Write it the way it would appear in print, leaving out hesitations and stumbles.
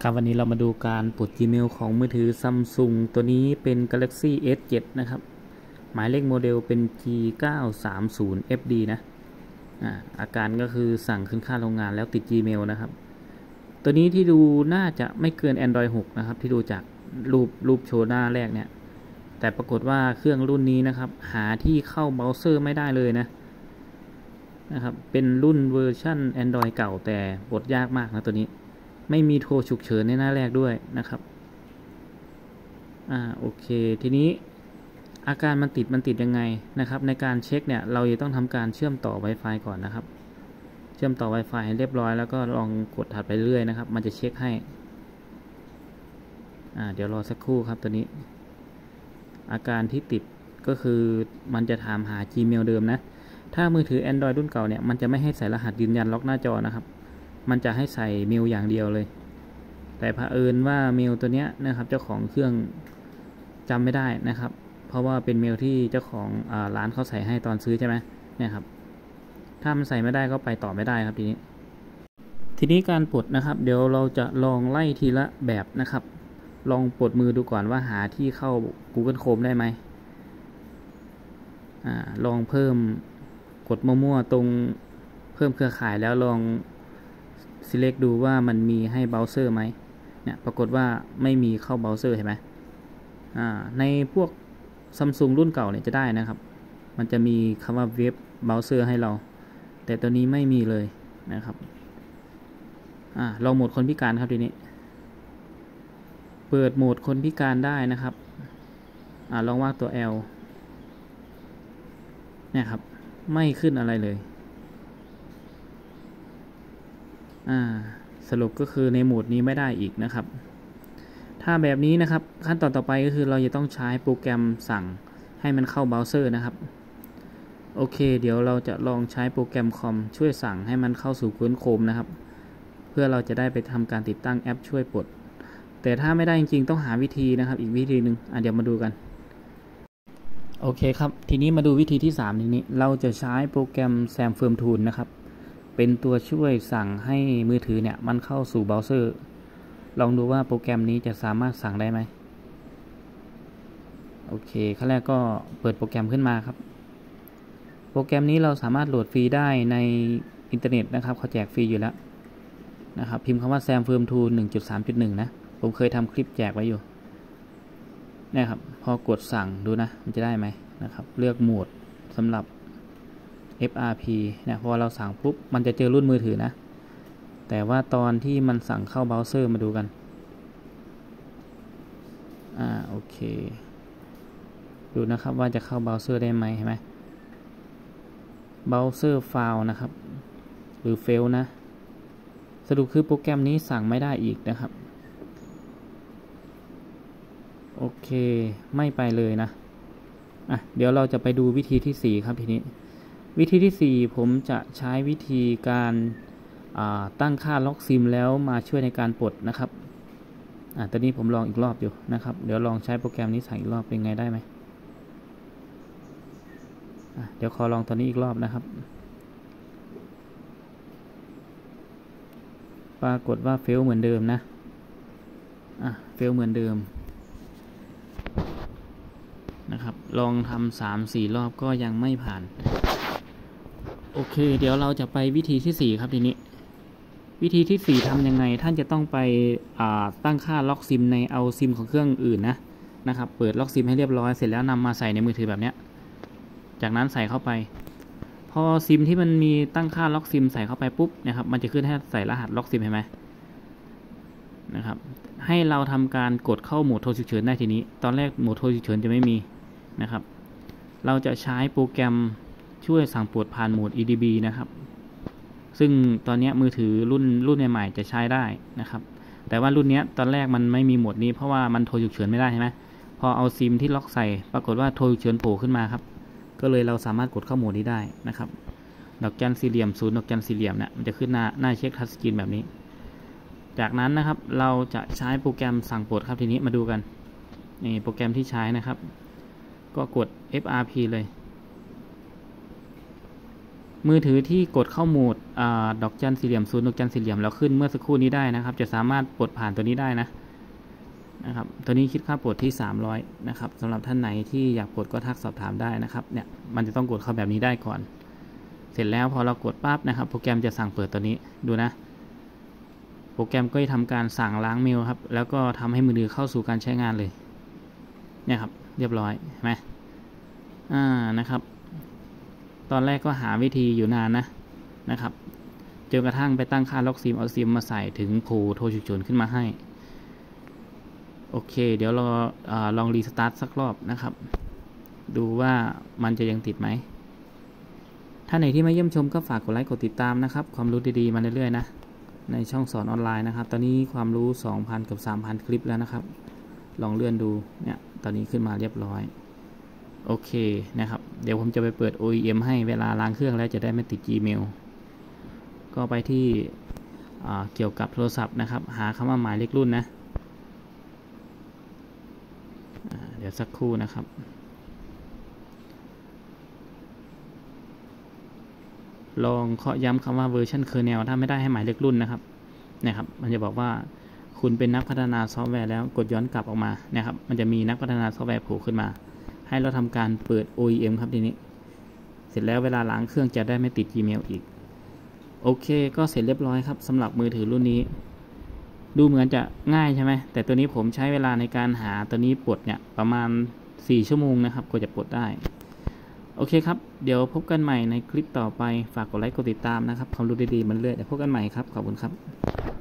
ครับวันนี้เรามาดูการปลด Gmail ของมือถือ Samsung ตัวนี้เป็น Galaxy S7 นะครับหมายเลขโมเดลเป็น G930FD นะอาการก็คือสั่งขึ้นค่าโรงงานแล้วติด Gmail นะครับตัวนี้ที่ดูน่าจะไม่เกิน Android 6 นะครับที่ดูจากรูปโชว์หน้าแรกเนี่ยแต่ปรากฏว่าเครื่องรุ่นนี้นะครับหาที่เข้าเบราว์เซอร์ไม่ได้เลยนะครับเป็นรุ่นเวอร์ชัน Android เก่าแต่ปลดยากมากนะตัวนี้ไม่มีโทรฉุกเฉินในหน้าแรกด้วยนะครับโอเคทีนี้อาการมันติดยังไงนะครับในการเช็คเนี่ยเราจะต้องทำการเชื่อมต่อ Wi-Fi ก่อนนะครับเชื่อมต่อ Wi-Fi ให้เรียบร้อยแล้วก็ลองกดถัดไปเรื่อยนะครับมันจะเช็คให้เดี๋ยวรอสักครู่ครับตัวนี้อาการที่ติดก็คือมันจะถามหา Gmail เดิมนะถ้ามือถือ Android รุ่นเก่าเนี่ยมันจะไม่ให้ใส่รหัสยืนยันล็อกหน้าจอนะครับมันจะให้ใส่เมลอย่างเดียวเลยแต่เผอิญว่าเมลตัวเนี้ยนะครับเจ้าของเครื่องจำไม่ได้นะครับเพราะว่าเป็นเมลที่เจ้าของร้านเขาใส่ให้ตอนซื้อใช่ไหมเนี่ยครับถ้ามันใส่ไม่ได้ก็ไปต่อไม่ได้ครับทีนี้การปลดนะครับเดี๋ยวเราจะลองไล่ทีละแบบนะครับลองปลดมือดูก่อนว่าหาที่เข้า Google Chrome ได้ไหมลองเพิ่มกดมั่วๆตรงเพิ่มเครือข่ายแล้วลองselect ดูว่ามันมีให้เบราว์เซอร์ไหมเนี่ยปรากฏว่าไม่มีเข้าเบราว์เซอร์เห็นไหมในพวก Samsung รุ่นเก่าเนี่ยจะได้นะครับมันจะมีคำว่าเว็บเบราว์เซอร์ให้เราแต่ตัวนี้ไม่มีเลยนะครับลองโหมดคนพิการครับทีนี้เปิดโหมดคนพิการได้นะครับลองวาดตัว L เนี่ยครับไม่ขึ้นอะไรเลยสรุปก็คือในโหมดนี้ไม่ได้อีกนะครับถ้าแบบนี้นะครับขั้นตอนต่อไปก็คือเราจะต้องใช้โปรแกรมสั่งให้มันเข้าเบราว์เซอร์นะครับโอเคเดี๋ยวเราจะลองใช้โปรแกรมคอมช่วยสั่งให้มันเข้าสู่ Google Chrome นะครับเพื่อเราจะได้ไปทำการติดตั้งแอปช่วยปลดแต่ถ้าไม่ได้จริงๆต้องหาวิธีนะครับอีกวิธีหนึ่งเดี๋ยวมาดูกันโอเคครับทีนี้มาดูวิธีที่3นี้เราจะใช้โปรแกรม Sam Firm Tool นะครับเป็นตัวช่วยสั่งให้มือถือเนี่ยมันเข้าสู่เบราว์เซอร์ลองดูว่าโปรแกรมนี้จะสามารถสั่งได้ไหมโอเคขั้นแรกก็เปิดโปรแกรมขึ้นมาครับโปรแกรมนี้เราสามารถโหลดฟรีได้ในอินเทอร์เน็ตนะครับเขาแจกฟรีอยู่แล้วนะครับพิมพ์คำว่า Sam Firm Tool 1.3.1 นะผมเคยทำคลิปแจกไว้อยู่นะครับพอกดสั่งดูนะมันจะได้ไหมนะครับเลือกโหมดสำหรับ FRP เนี่ยพอเราสั่งปุ๊บมันจะเจอรุ่นมือถือนะแต่ว่าตอนที่มันสั่งเข้าเบราว์เซอร์มาดูกันโอเคดูนะครับว่าจะเข้าเบราว์เซอร์ได้ไหมเห็นไหมเบราว์เซอร์ไฟล์นะครับหรือเฟลนะสรุปคือโปรแกรมนี้สั่งไม่ได้อีกนะครับโอเคไม่ไปเลยนะเดี๋ยวเราจะไปดูวิธีที่4ครับทีนี้วิธีที่4ผมจะใช้วิธีการตั้งค่าล็อกซิมแล้วมาช่วยในการปลดนะครับตอนนี้ผมลองอีกรอบอยู่นะครับเดี๋ยวลองใช้โปรแกรมนี้ใส่อีกรอบเป็นไงได้ไหมเดี๋ยวขอลองตัวนี้อีกรอบนะครับปรากฏว่าเฟลเหมือนเดิมนะเฟลเหมือนเดิมนะครับลองทำ3-4 รอบก็ยังไม่ผ่านโอเคเดี๋ยวเราจะไปวิธีที่4ครับทีนี้วิธีที่4ทำยังไงท่านจะต้องไปตั้งค่าล็อกซิมในเอาซิมของเครื่องอื่นนะครับเปิดล็อกซิมให้เรียบร้อยเสร็จแล้วนำมาใส่ในมือถือแบบนี้จากนั้นใส่เข้าไปพอซิมที่มันมีตั้งค่าล็อกซิมใส่เข้าไปปุ๊บนะครับมันจะขึ้นให้ใส่รหัสล็อกซิมเห็นไหมนะครับให้เราทำการกดเข้าโหมดโทรฉุกเฉินได้ทีนี้ตอนแรกโหมดโทรฉุกเฉินจะไม่มีนะครับเราจะใช้โปรแกรมช่วยสั่งปลดผ่านโหมด EDB นะครับซึ่งตอนนี้มือถือรุ่นใหม่ๆจะใช้ได้นะครับแต่ว่ารุ่นนี้ตอนแรกมันไม่มีโหมดนี้เพราะว่ามันโทรฉุกเฉินไม่ได้ใช่ไหมพอเอาซิมที่ล็อกใส่ปรากฏว่าโทรฉุกเฉินโผล่ขึ้นมาครับก็เลยเราสามารถกดเข้าโหมดนี้ได้นะครับดอกจันสี่เหลี่ยม0ดอกจันสี่เหลี่ยมเนี่ยมันจะขึ้นหน้าเช็คทัชสกรีนแบบนี้จากนั้นนะครับเราจะใช้โปรแกรมสั่งปลดครับทีนี้มาดูกันนี่โปรแกรมที่ใช้นะครับก็กด FRP เลยมือถือที่กดเข้าโหมดดอกจันสี่เหลี่ยมศูนย์ดอกจันสี่เหลี่ยมแล้วขึ้นเมื่อสักครู่นี้ได้นะครับจะสามารถปลดผ่านตัวนี้ได้นะครับตัวนี้คิดค่าปลดที่300นะครับสำหรับท่านไหนที่อยากปลดก็ทักสอบถามได้นะครับเนี่ยมันจะต้องกดเข้าแบบนี้ได้ก่อนเสร็จแล้วพอเรากดปั๊บนะครับโปรแกรมจะสั่งเปิดตัวนี้ดูนะโปรแกรมก็จะทำการสั่งล้างเมลครับแล้วก็ทำให้มือถือเข้าสู่การใช้งานเลยเนี่ยครับเรียบร้อยเห็นไหมนะครับตอนแรกก็หาวิธีอยู่นานนะครับจนกระทั่งไปตั้งค่าล็อกซิมเอาซิมมาใส่ถึงโผล่โทรฉุกเฉินขึ้นมาให้โอเคเดี๋ยวเราลองรีสตาร์ทสักรอบนะครับดูว่ามันจะยังติดไหมถ้าไหนที่มาเยี่ยมชมก็ฝากกดไลค์กดติดตามนะครับความรู้ดีๆมาเรื่อยๆนะในช่องสอนออนไลน์นะครับตอนนี้ความรู้ 2,000 กับ 3,000 คลิปแล้วนะครับลองเลื่อนดูเนี่ยตอนนี้ขึ้นมาเรียบร้อยโอเคนะครับเดี๋ยวผมจะไปเปิด OEM ให้เวลาล้างเครื่องแล้วจะได้ไม่ติด Gmail ก็ไปที่เกี่ยวกับโทรศัพท์นะครับหาคำว่าหมายเลขรุ่นนะเดี๋ยวสักครู่นะครับลองเคาะย้ำคำว่า version kernel ถ้าไม่ได้ให้หมายเลขรุ่นนะครับมันจะบอกว่าคุณเป็นนักพัฒนาซอฟต์แวร์แล้วกดย้อนกลับออกมานะครับมันจะมีนักพัฒนาซอฟต์แวร์โผล่ขึ้นมาให้เราทำการเปิด OEM ครับทีนี้เสร็จแล้วเวลาล้างเครื่องจะได้ไม่ติด Gmail อีกโอเคก็เสร็จเรียบร้อยครับสำหรับมือถือรุ่นนี้ดูเหมือนจะง่ายใช่ไหมแต่ตัวนี้ผมใช้เวลาในการหาตัวนี้ปลดเนี่ยประมาณ4 ชั่วโมงนะครับกว่าจะปลดได้โอเคครับเดี๋ยวพบกันใหม่ในคลิปต่อไปฝากกดไลค์กดติดตามนะครับความรู้ดีๆมันเรื่อยเดี๋ยวพบกันใหม่ครับขอบคุณครับ